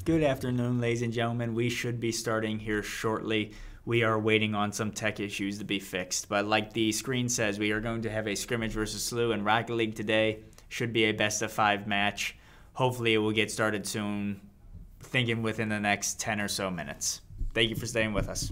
Good afternoon, ladies and gentlemen. We should be starting here shortly. We are waiting on some tech issues to be fixed. But like the screen says, we are going to have a scrimmage versus SLU in Rocket League today. Should be a best of 5 match. Hopefully it will get started soon. Thinking within the next 10 or so minutes. Thank you for staying with us.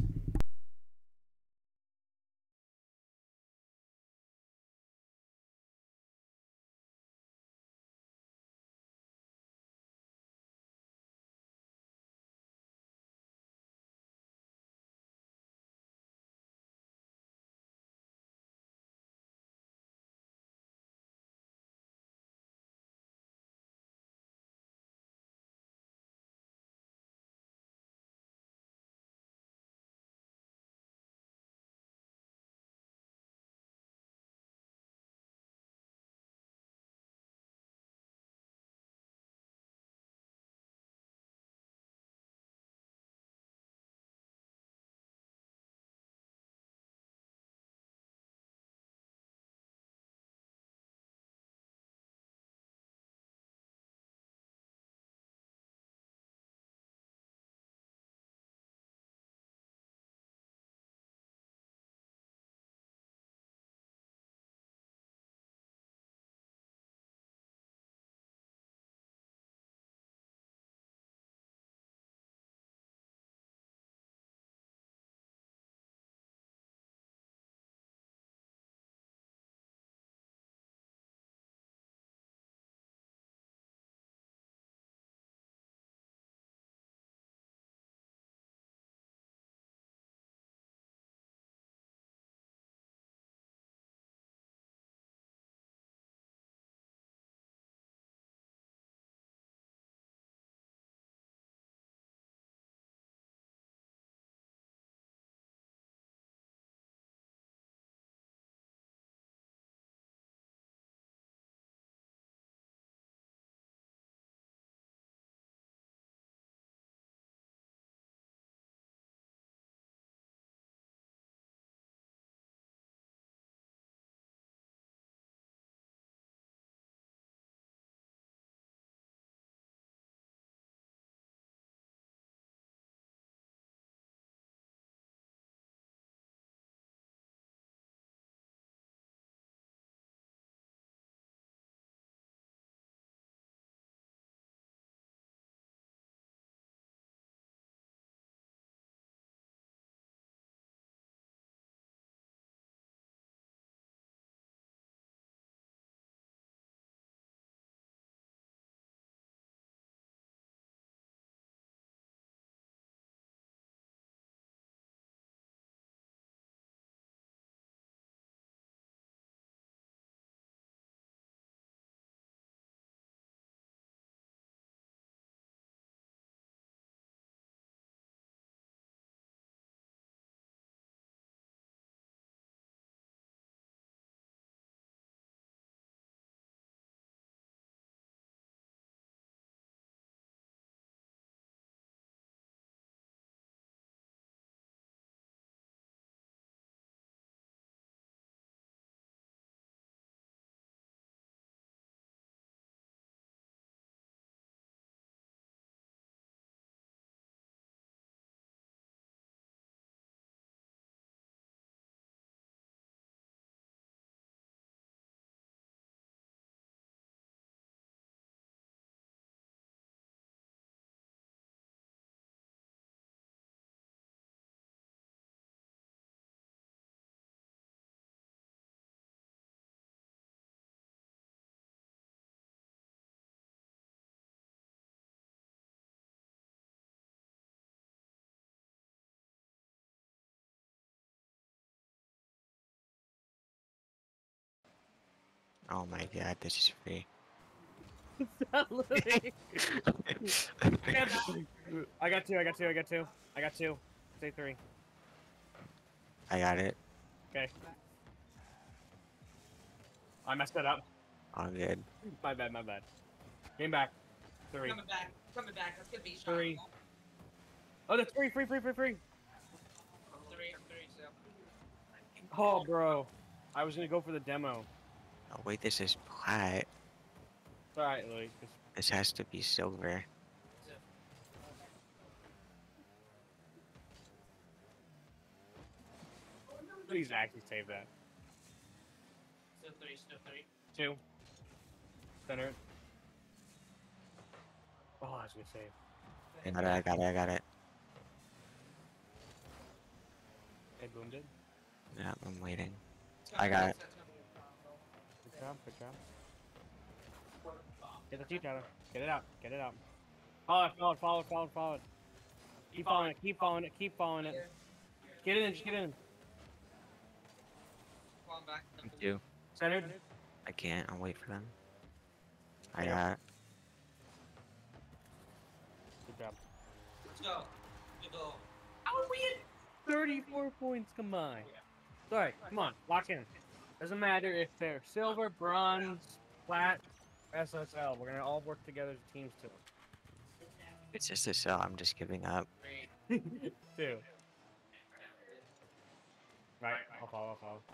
Oh my god, this is free. Literally. I got two. I got two. I got two. I got two. Say three. I got it. Okay. I messed that up. All good. My bad. My bad. Game back. Three. Coming back. Coming back. That's gonna be shot. Three. Oh, that's free. Free. Free. Free. Free. Three. So. Oh, bro. I was gonna go for the demo. Oh wait, this is plat. It's alright, Louis. This has to be silver. Please actually save that. Still three, still three. 2. Center it. Oh, I was gonna save. I got it, I got it, I got it. Hey, Boom did. Yeah, I'm waiting. It's I got it. that's gonna be a problem. Good job, good job. Get the T, Tyler. Get it out, get it out. Follow it, follow it, follow it, follow it, follow it. Keep following it, keep following it, keep following it. Get in, just get in. Falling back. Thank you. Centered. I can't, I'll wait for them. I got it. Good job. Let's go. Good goal. How are we at 34 points combined? Sorry, come on, lock in. Doesn't matter if they're silver, bronze, plat, SSL. We're gonna all work together as teams too. It's just a cell, I'm just giving up. Three. 2. Right, I'll follow, I'll follow.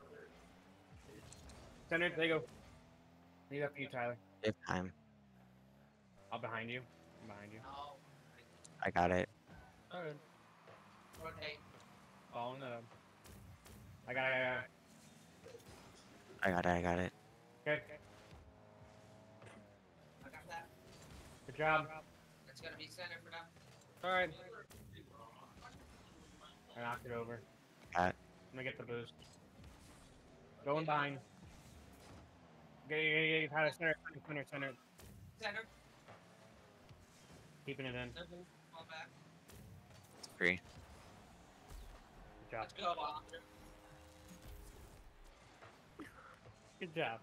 Center, there you go. Leave that for you, Tyler. If time. I'll behind you. I'm behind you. No. I got it. Alright. Rotate. Following that up. I got it. I got it, I got it. Okay. I got that. Good job. It's gonna be center for now. Alright. I knocked it over. Got it. I'm gonna get the boost. Going behind. Get Tyler, center. Center. Keeping it in. Double. Fall back. Free. Good job. Let's go, Oscar. Good job.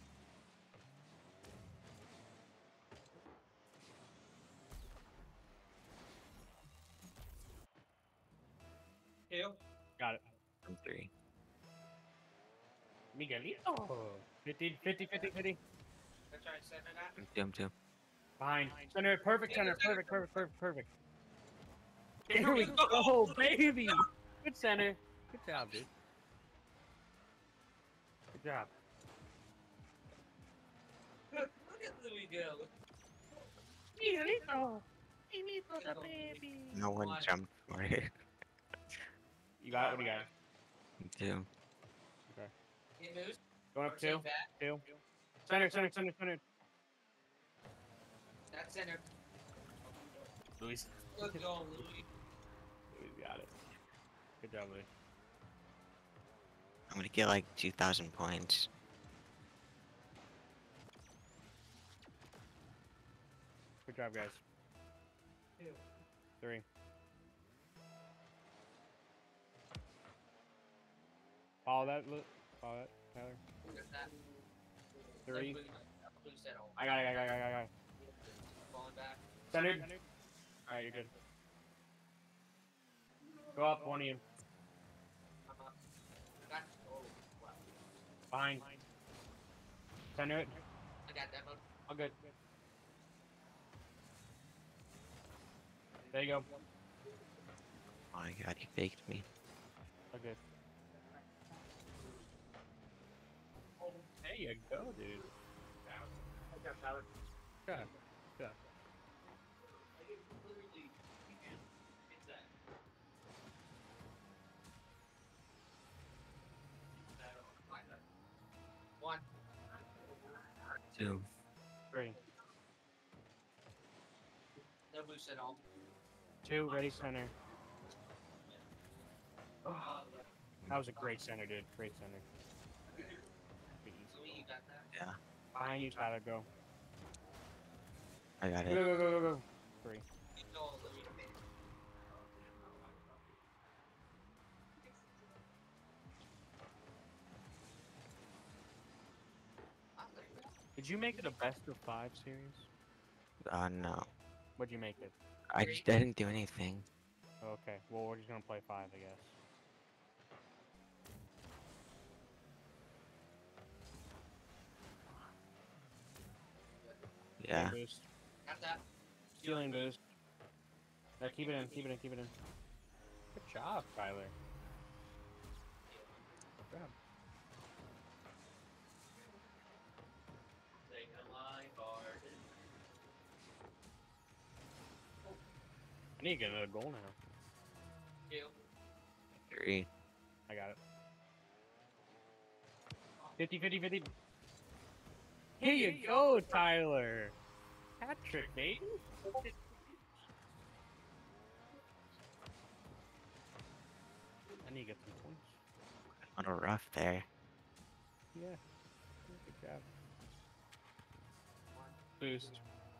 Two. Got it. I'm 3. Miguelito. 50. Let's try center that. I'm 2, I'm 2. Behind. Center. Perfect center. Perfect. There we go, baby. Good center. Good job, dude. Good job. Look at Louis go. Miguelito. Miguelito the baby. No one jumped for it. You got it? What do you got? I'm 2. He moves. Going up Rotate 2. back. 2. Center. That's center. Luis. Good goal, Louis. Luis got it. Good job, Luis. I'm gonna get like 2,000 points. Good job, guys. 2. 3. Follow that, Tyler. Get that. 3. Blue settle. I got it. Falling back. Centered. Alright, you're good. Go up, one of you. I'm up. I got. Oh, wow. Behind. Center it. I got that one. All good. There you go. Oh my god, he faked me. All good. There you go, dude. Good job, Tyler. Good. One. 2. 3. No boost at all. 2. Ready, center. That was a great center, dude. Great center. Louis, you got that? Yeah, Behind you, Tyler. Go. I got Go, it. go. 3. Good goal, Louis. Did you make it a best of 5 series? No. What'd you make it? I didn't do anything. Okay. Well, we're just gonna play 5, I guess. Yeah. Boost. Got that. Healing boost. Now keep it in. Good job, Tyler. Good job. I need to get another goal now. 2. 3. I got it. 50, 50, 50. Here you go, Tyler. Hat trick, baby. I need to get some points. On a rough there. Yeah. Good job. Boost.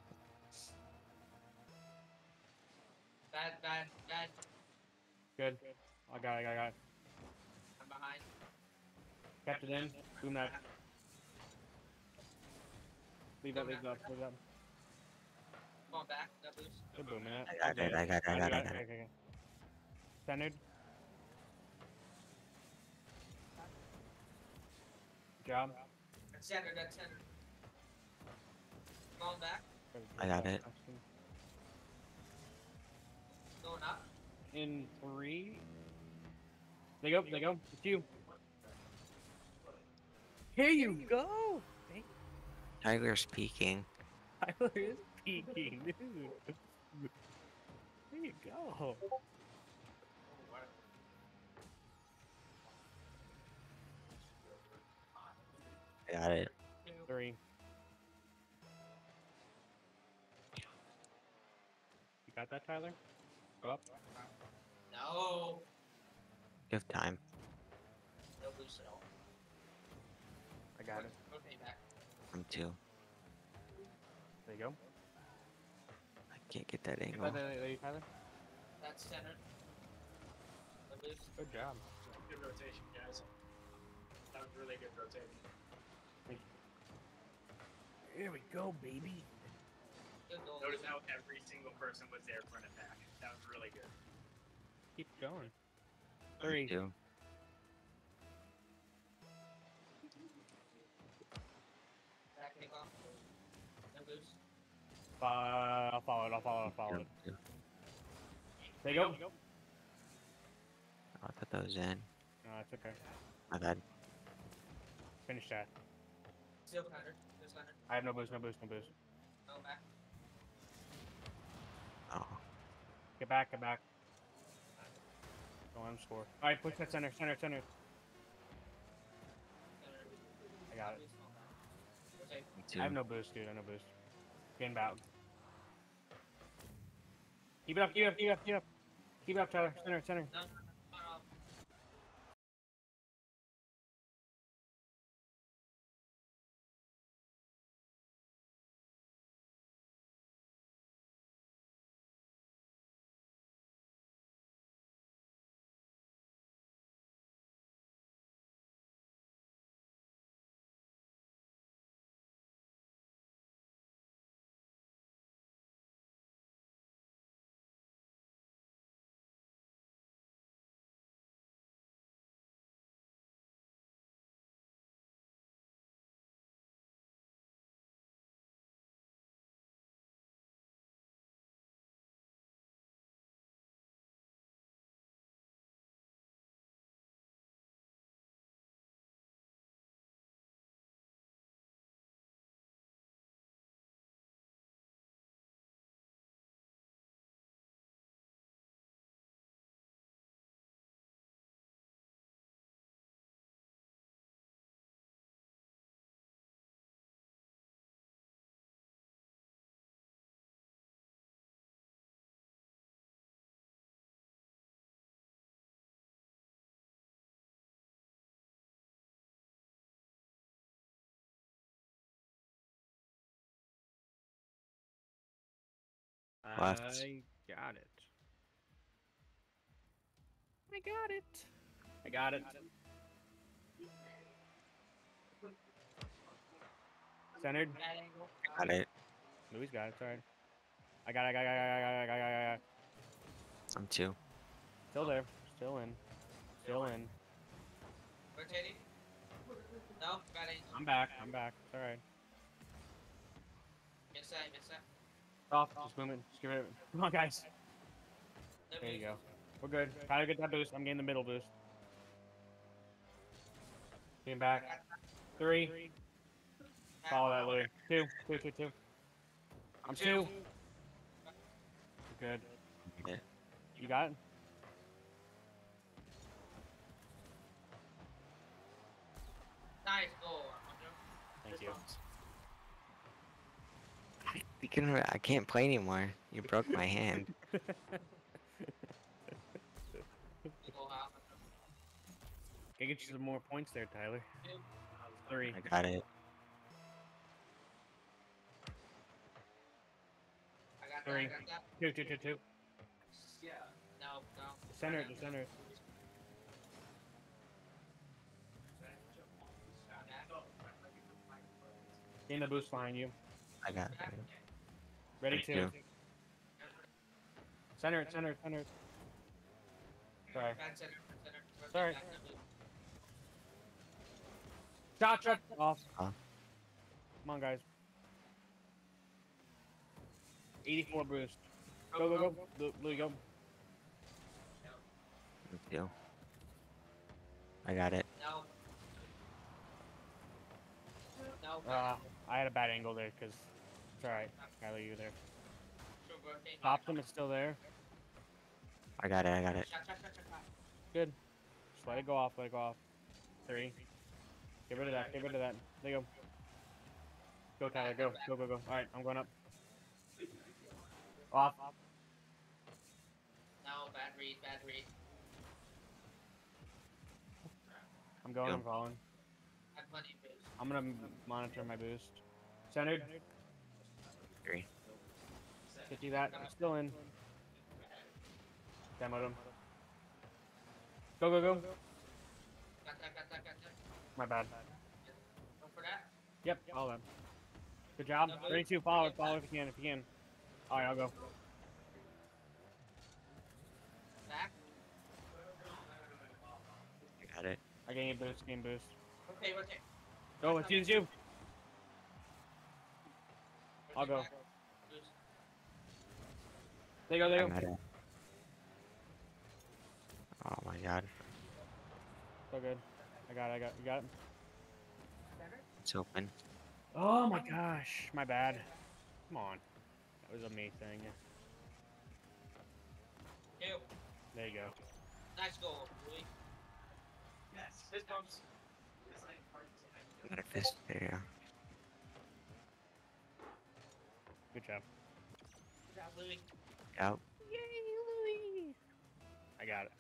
Bad. Good. I got it. I'm behind. Kept it in. Boom that. Leave that. Going back. That boost. Good boom that. I got it. I got it. Okay. Centered. Good job. That's center. Going back. I got it. Going up. In 3. They go. It's you. Here you go. Tiger's peeking. Tyler is peeking, dude. There you go. I got it. 3. You got that, Tyler? Go up. No. Give time. No boost at all. I got it. Rotate back. I'm 2. There you go. I can't get that Get angle. that, Tyler. That's center. No boost. Good job. Good rotation, guys. That was really good rotation. Here we go, baby. Good goal. Notice how every single person was there front and back. That was really good. Keep going. I'm 3. 2. Back kick off. No boost. I'll follow it. I'm 2. There you go. I put those in. No, it's okay. My bad. Finish that. Still counter. Still center. I have no boost. No back. Oh. Get back. Go on, score. Alright, push that center. Center. I got it. Rotate. Me 2. I have no boost, dude. Getting out. Keep it up. Keep it up, Tyler. Center. No. Left. I got it. Centered. Bad angle. Got it. Louis got it. It's alright. I got it. I'm 2. Still there. Still in. Rotating. No. Bad angle. I'm back. It's alright. Miss that. Off. Just boom it. Just give it. Come on, guys. No There you boost. go. We're good. Tyler, get that boost. I'm getting the middle boost. Getting back. 3. Follow that, Louis. 2. I'm 2. Good. Yeah. You got it? Nice goal, Armando. Thank you. I can't play anymore. You broke my hand. Good goal, Armando. Can get you some more points there, Tyler. 3. I got it. I got that. 3. I got that. 2, 2, 2, 2. Yeah. No, no. Center it, center it. Gain the boost behind you. I got it. Ready Thank to. you. Center it, center it, center it. Sorry. Bad center, center. Sorry. Back to blue. Shot. Off. Huh? Come on, guys. 84 boost. Go. Blue, go. Thank you. I got it. No. No. I had a bad angle there, because it's alright. Tyler, you were there. Sure, rotate. Top them is still there. I got it. I got it. Shot. Good. Just let it go off, 3. Get rid of that, There you go. Go, Tyler, go. Alright, I'm going up. Off. No, bad read. I'm going, I'm following. I have plenty of boost. I'm gonna monitor my boost. Centered. 3. 50 that. I'm still in. Demoed him. Go. Got that. My bad. Go for that. Yep, all of them. Good job. 32, follow if you can. Alright, I'll go. Back. I got it. I gain boost. Rotate. Go, it's you. I'll go. Boost. There you I go. got it. Oh my god. So good. I got it. You got it? It's open. Oh my gosh. My bad. Come on. That was a me thing. 2. There you go. Nice goal, Louis. Yes. Fist bumps. I got a fist. There you go. Good job. Good job, Louis. Yep. Yay, Louis! I got it.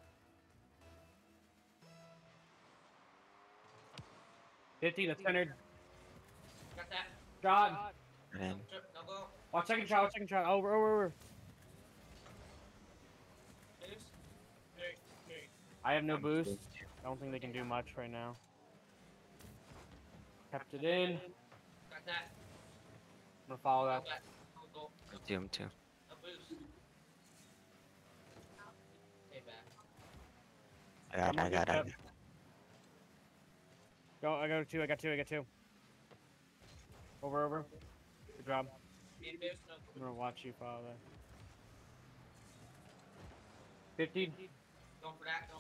$50, that's centered. Got that. Shot. And then No go. Watch second shot. Over. Boost. I have no boost. I don't think they can do much right now. Kept it in. Got that. I'm gonna follow No that. back. No goal. I'm too. No boost. Stay back. I got it. Go, I got two. Over. Good job. Need boost. No I'm gonna watch you follow that. 50. Going for that.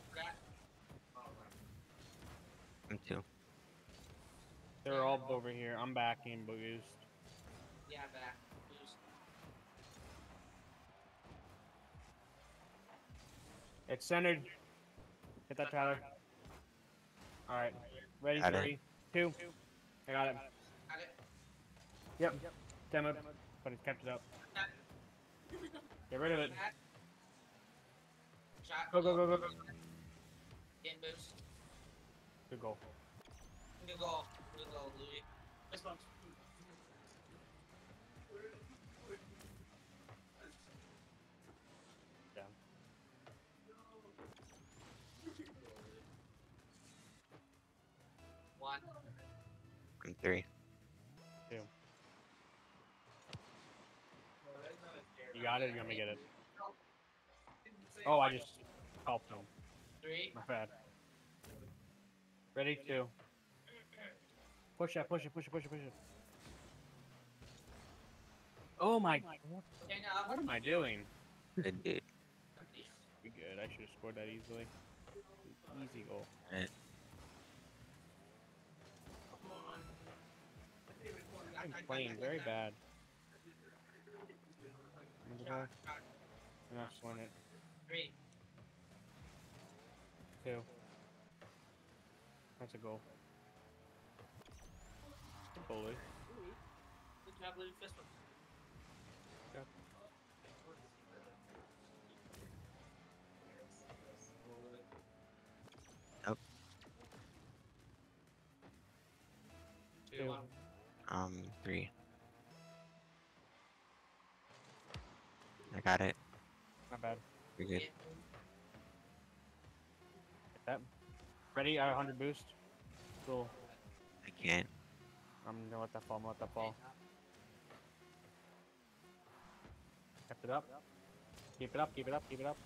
I'm too. They're all over here. I'm backing boost. Yeah, back. Boost. It's centered. Hit that, Tyler. Alright. Ready, Got it. 3, 2. I got it. Got it. Yep. Demoed. But it's kept it up. Get rid of it. Back. Shot. Go. Getting boost. Good goal. Good goal, Louis. Fist bumps. Down. One. I'm 3. 2. You got it? You want me to get it? Oh, I just helped him. 3. My bad. Ready? 2. Push it. Oh my. Okay, now. What am I doing? Good dude. We good. I should have scored that easily. Easy goal. Right. I'm playing very bad. Shot. I'm not swing it. 3. 2. That's a goal. Louis. Good job, Louis. Fist bump. Yep. Nope. 2, 1. 3. I got it. Not bad. You're good. Yeah. Get that. Ready? I have 100 boost. Cool. I can't. I'm gonna let that fall. I'm gonna let that fall. Kept it up. Keep it up. Keep it up. Keep it up.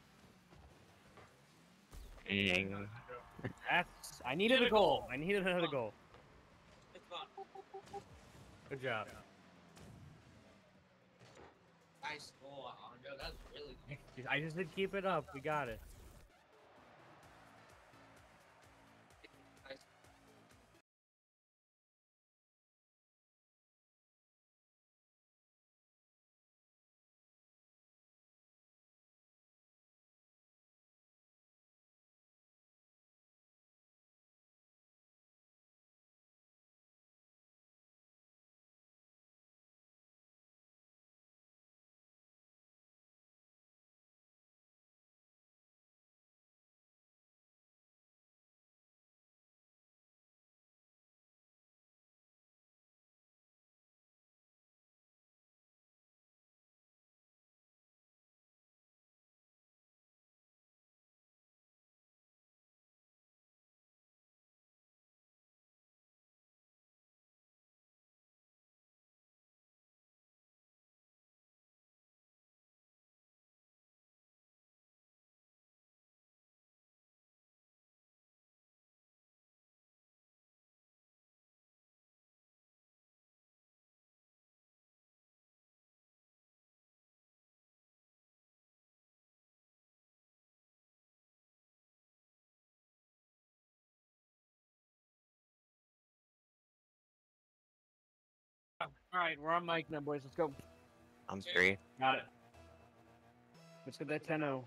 Dang. That's. I needed a goal. I needed another goal. Fist bump. Good job. Nice goal, Andre. That's really good. I just did keep it up. We got it. Nice. All right, we're on mic now, boys. Let's go. 3. Got it. Let's get that 10-0.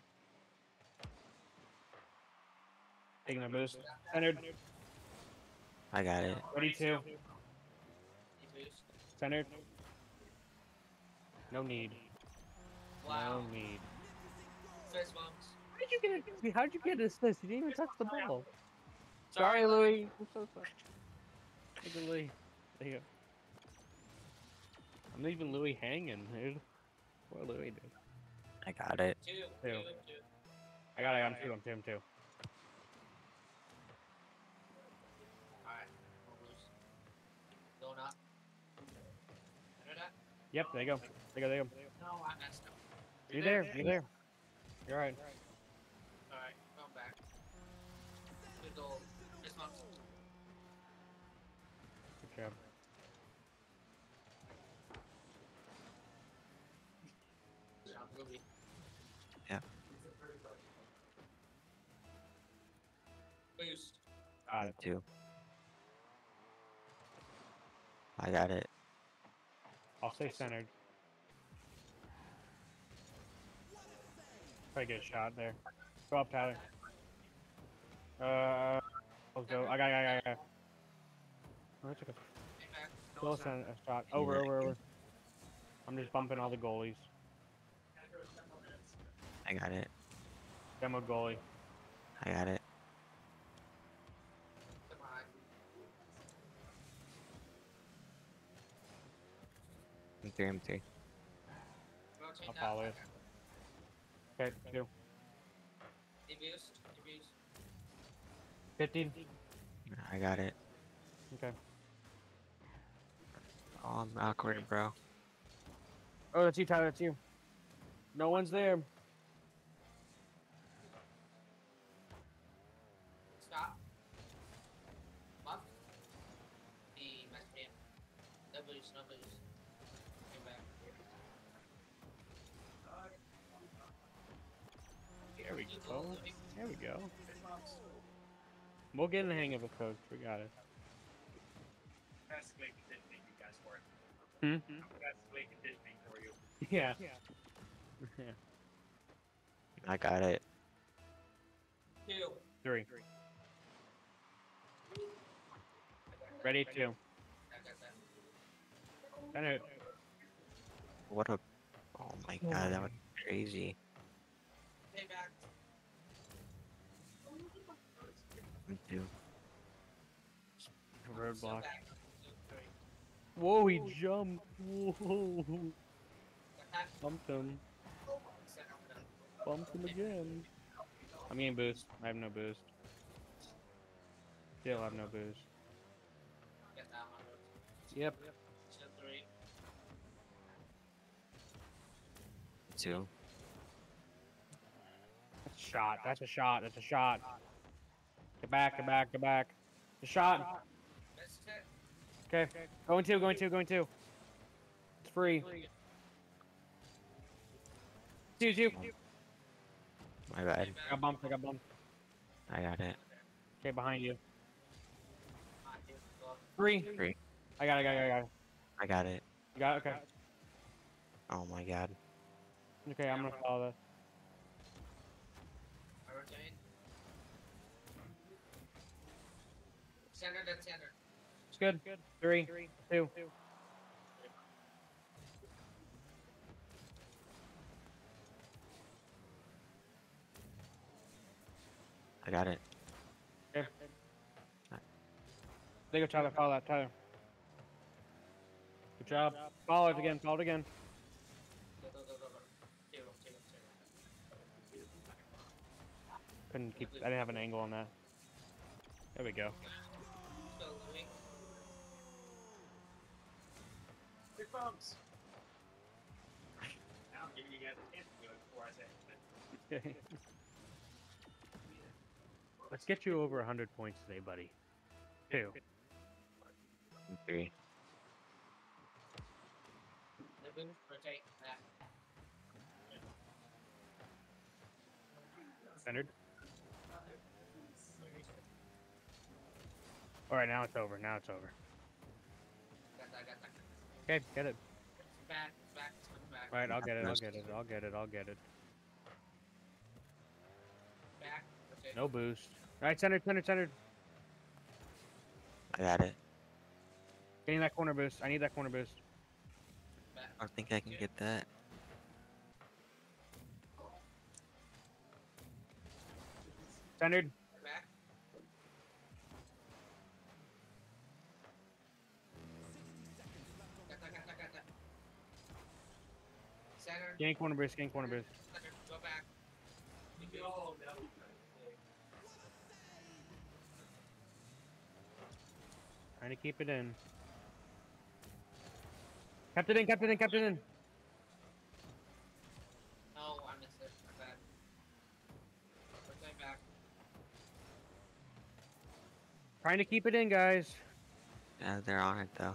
Taking a boost. Centered. I got it. Ready to. He boost. Centered. No need. Wow. No need. Fist bumps. How'd you get an assist? You didn't even touch the ball. Sorry, Louis. I'm so sorry. Look at Louis. There you go. I'm leaving Louis hanging, dude. What Louis did. I got it. 2, 2, Two. 2. I got it. I'm two. I'm two. I'm two. Alright. Almost. Going up. Enter that? Yep. There you go. There you go. There you go. No, I messed up. You're there. You're there. You're all right. Alright, going back. Good goal. Fist bumps. Good job. Good job, Louis. Yeah. Boost. Got it. 2. I got it. I'll stay centered. Try to get a shot there. Go up, Tyler. Let's go. I got. Oh, I took a Get back. close on a shot. Over. I'm just bumping all the goalies. I got it. Demo goalie. I got it. Come on. I'm 3. Rotate I'll that. follow you. Okay, 2. He boost. He boost. 15. I got it. Okay. Oh, I'm awkward, bro. Oh, that's you, Tyler. That's you. No one's there. Stop. Up. He messed me up. No boost. No boost. Get back. There we Good go. goal, Louis. There we go. Fist bumps. We'll get in the hang of it, coach. We got it. Best way conditioning you guys for it. Hmm? Best way conditioning for you. Yeah. I got it. 2. 3. Ready, 2. I got that. Center. What a. Oh my god, that was crazy. Stay back. Me too. So Roadblock. back. 2, 3. Whoa, he jumped. Whoa. Attack. Bumped him. Center. Bumped him again. I'm getting boost. I have no boost. Still have no boost. Get that one. Yep. 2, 3. Me too. That's a shot. That's a shot. That's a shot. Get back. Get back. Get back. The shot. Missed it. Okay. Going two. Going two. Going two. It's free. 2-2. My bad. I got bumped. I got bumped. I got it. Okay, behind you. Ah, dude, go. 3. 3. I got it. I got it. I got it. You got it? Okay. Oh my god. Okay, I'm gonna follow that. I rotate. Center, dead center. It's good. 3, 2. I got it. Okay. There you go, Tyler. Follow that, Tyler. Good job. Follow it again. Follow it again. Go, go, go, go, go. Zero, zero, zero. Couldn't keep. I didn't have an angle on that. There we go. Still moving. Big bumps. Now I'm giving you guys a chance to do it before I say anything. Let's get you over 100 points today, buddy. 2. 3. The move, rotate, back. Centered. All right, now it's over. Now it's over. Got that, got that. Okay, get it. It's back, it's back, it's coming back. All right, I'll get it. I'll get it. I'll get it. I'll get it. Back, rotate. No boost. All right, centered, centered, centered. I got it. Getting that corner boost. I need that corner boost. Back. I don't think I can get that. Centered. Back. Got that, got that, got that. Center. Getting corner boost. Getting corner boost. Center. Go back. Oh, no. Trying to keep it in. Kept it in. Kept it in. Kept it in. No, I missed it. My bad. Rotate back. Trying to keep it in, guys. Yeah, they're on it though.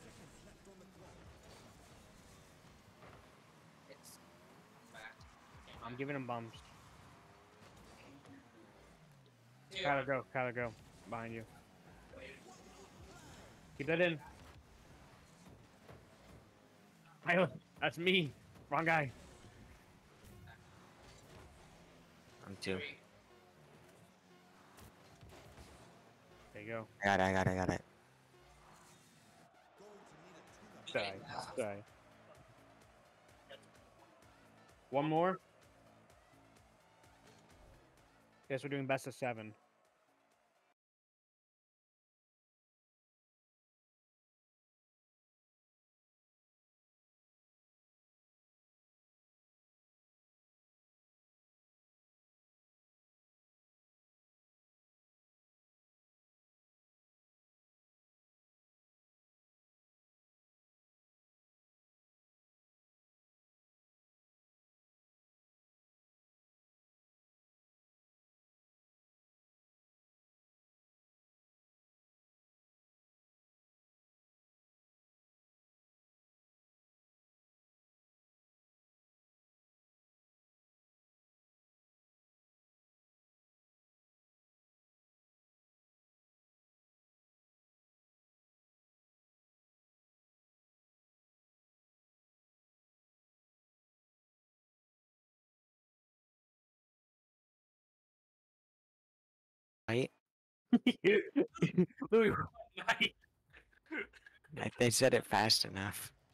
It's back. I'm giving him bumps. Two. Kyler, go. Kyler, go. Behind you. Keep that in. Tyler, that's me. Wrong guy. I'm 2. Three. There you go. I got it. I got it. I got it. Die. Die. One more. Guess we're doing best of 7. Right? Louis, They said it fast enough.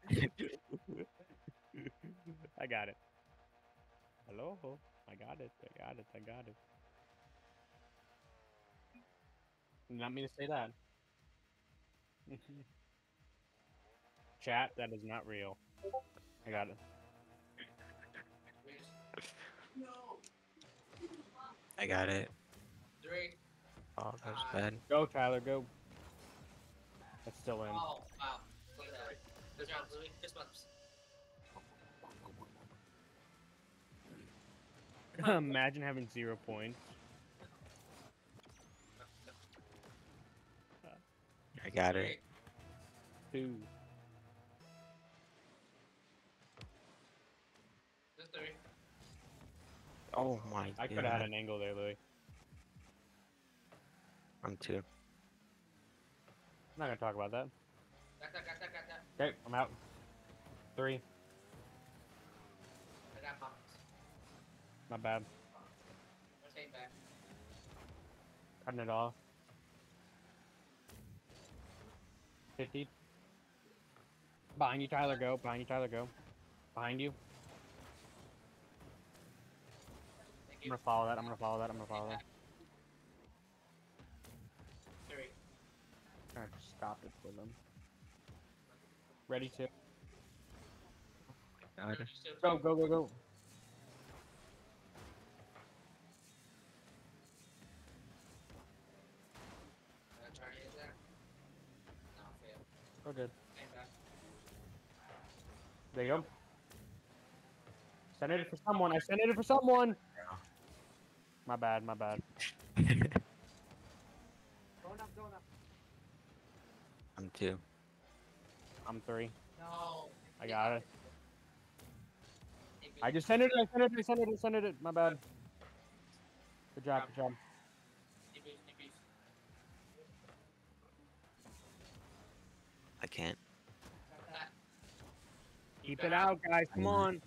I got it. Hello? I got it. I got it. I got it. You want me to say that? Chat, that is not real. I got it. I got it. 3. Oh, that was bad. Go, Tyler, go. That's still in. Oh, wow. Good job, Louis. Fist bumps. Imagine having 0 points. I got it. 2. Just 3. Oh my I could have had god. an angle there, Louis. I'm 2. I'm not gonna talk about that. Got that. Okay, I'm out. 3. I got bumps. Not bad. I'm staying back. Cutting it off. 50. Behind you, Tyler, go. Behind you, Tyler, go. Behind you. Thank I'm you. gonna follow that. I'm gonna follow that. I'm gonna follow that. 3. Trying to stop it for them. Ready to Got it. Still go, 2. go, go, go. I'm trying to hit that. No, fail. Oh, good. Staying back. There you go. Send it for someone. I sent it for someone. My bad. My bad. Going up, going up. I'm 2. I'm 3. No. I got it. Hey, I just sent it. I sent it. I sent it. I sent it. My bad. Good job. Good job. Boost. I can't. Got that. Keep it out, guys. Come on.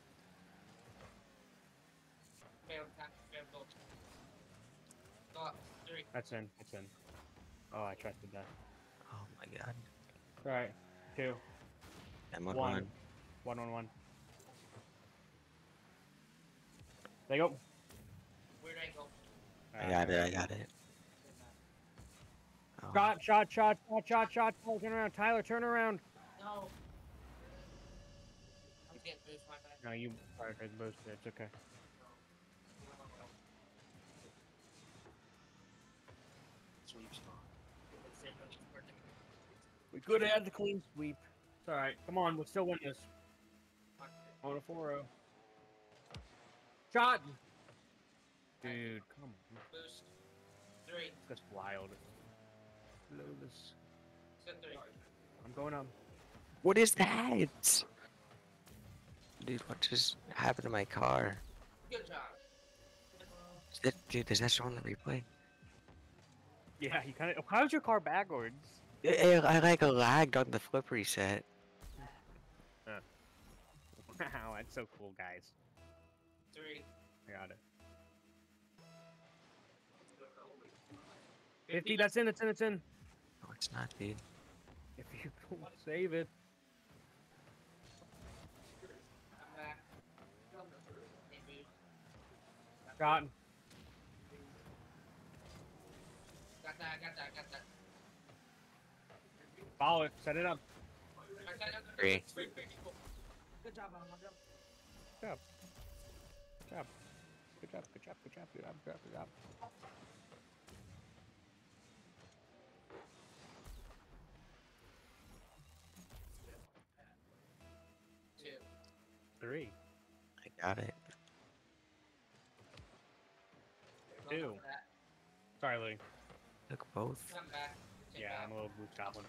Fail, go. Go up. 3. That's in. It's in. Oh, I trusted that. Oh my god. All right. 2. I'm on 1. 1. 1-1-1. There you go. Weird angle. I got it. I got it. Oh, Shot. Tyler, turn around. Tyler, turn around. No. I'm getting boost, my bad. No, you prioritized boost. It's okay. We could have had the clean sweep. It's all right. Come on, we'll still win this. On a 4-0. Shot. Dude, come on. Boost. 3. That's wild. Load this. Still 3. I'm going up. what is that? Dude, what just happened to my car? Good job. Dude, does that show on the replay? Yeah, you kind of. How's your car backwards? I like lagged on the flip reset. Wow, that's so cool, guys. 3. I got it. 50. That's in. It's in. No, it's not, dude. If you don't save it. I'm back. Hey, boost. Shot. Got that. Follow it. Set it up. 3. Good job, Mom. Good job. Good job. 2. 3. I got it. 2. Sorry, Lee. Took both. Come back. Take Yeah, back. I'm a little boost goblin.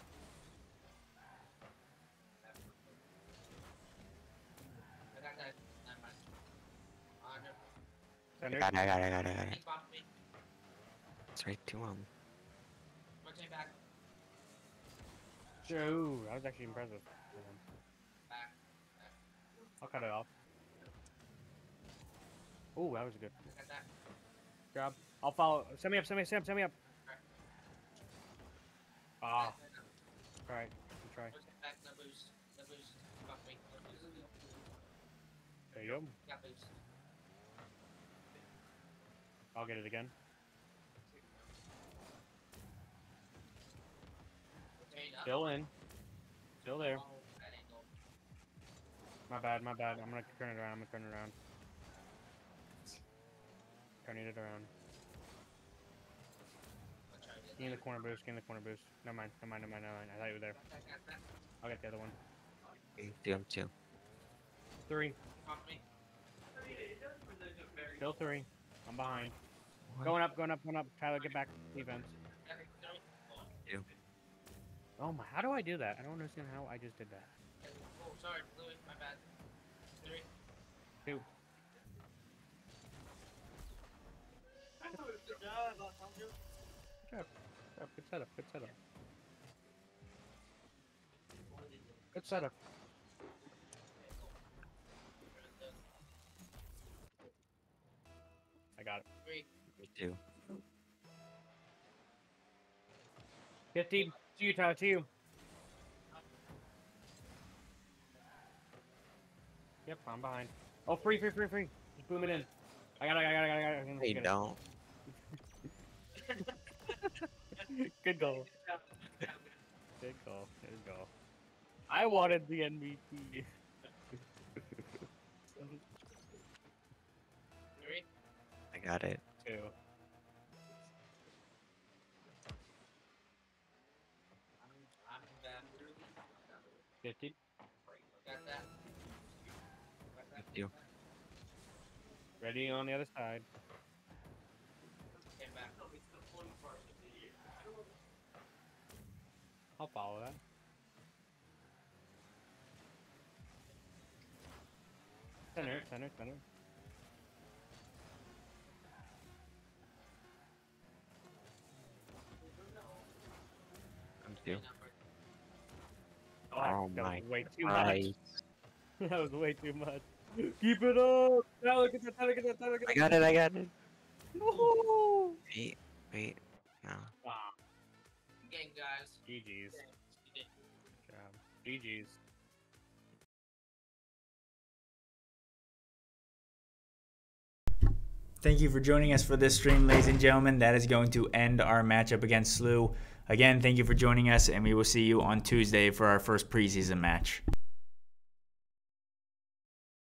I got that. Never mind. Honor. Center. I got it. He bumped me. It's right to him. Rotate back. Ooh, that was actually impressive. Back. I'll cut it off. Ooh, that was good I got that. job. I'll follow. Send me up. Send me up. Ah, Back. all right. Good try. Rotate back. No boost. There you go. Got boost. I'll get it again. Rotate up. Still in. Still there. Oh, that angle. My bad, my bad. I'm gonna turn it around. Turning it around. I'll try to get Gain the that. corner boost. Never mind. I thought you were there. Got that. I'll get the other one. I'm two. 3. Off me. Still 3. I'm behind. What? Going up. Tyler, get back. Defense. Got it. Got it. Two. Oh my, how do I do that? I don't understand how I just did that. Oh, sorry, Louis, my bad. 3. 2. Good setup. Good setup. I got it. 3. Me too. 50. To you, Tyler, to you. Yep, I'm behind. Oh, free. Just boom it in. I got it. Hey, Get it. don't. Good goal. Good goal. I wanted the MVP. 3. I got it. 2. I'm back. 50. Got that. You. Ready on the other side. Came back. I'll follow that. Center. I'm two. Oh, Oh that my was way too much. Christ. That was way too much. Keep it up! Tyler, get that. I got it. No! Wait. No. Ah, Gang, guys. GG's. You did. Good job. GG's. Thank you for joining us for this stream, ladies and gentlemen. That is going to end our matchup against SLU. Again, thank you for joining us, and we will see you on Tuesday for our first preseason match.